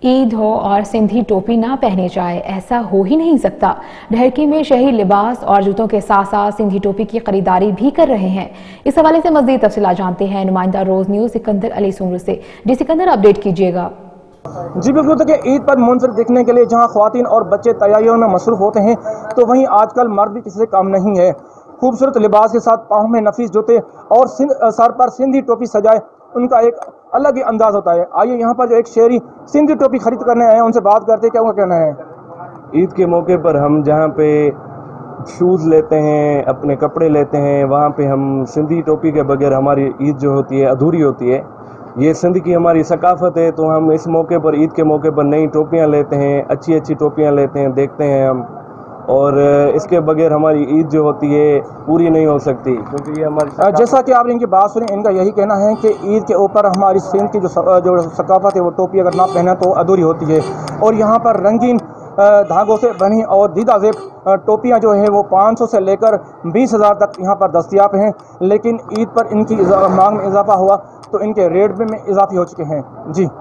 ईद हो और सिंधी टोपी ना पहने जाए, ऐसा हो ही नहीं सकता। ढरकी में शहरी लिबास और जूतों के साथ साथ सिंधी टोपी की खरीदारी भी कर रहे हैं। इस हवाले से मज़ीद तफसीलात जानते हैं नुमाइंदा रोज न्यूज़ सिकंदर अली सुमर से। जी सिकंदर, अपडेट कीजिएगा। जी बिल्कुल, तो कि ईद पर मुंफिर दिखने के लिए जहां ख्वातीन और बच्चे तैयारियों में मसरूफ होते हैं, तो वहीं आजकल मर्द भी किसी से कम नहीं है। खूबसूरत लिबास के साथ पाँव में नफीस जूते और सर पर सिंधी टोपी सजाए, उनका एक अलग ही अंदाज होता है। आइए यहाँ पर जो एक शहरी सिंधी टोपी खरीद करने आए हैं, उनसे बात करते हैं, क्या उनका कहना है। ईद के मौके पर हम जहाँ पे शूज़ लेते हैं, अपने कपड़े लेते हैं, वहाँ पे हम सिंधी टोपी के बगैर हमारी ईद जो होती है अधूरी होती है। ये सिंध की हमारी सकाफ़त है, तो हम इस मौके पर, ईद के मौके पर नई टोपियाँ लेते हैं, अच्छी अच्छी टोपियाँ लेते हैं, देखते हैं हम। और इसके बगैर हमारी ईद जो होती है पूरी नहीं हो सकती, क्योंकि ये हमारी जैसा कि आपने इनकी बात सुनी, इनका यही कहना है कि ईद के ऊपर हमारी सिंध की जो सकाफ़त है, वो टोपी अगर ना पहना तो अधूरी होती है। और यहाँ पर रंगीन धागों से बनी और दीदा ज़ेब टोपियाँ जो है वो 500 से लेकर 20,000 तक यहाँ पर दस्तियाब हैं। लेकिन ईद पर इनकी मांग में इजाफा हुआ तो इनके रेट में इजाफे हो चुके हैं। जी।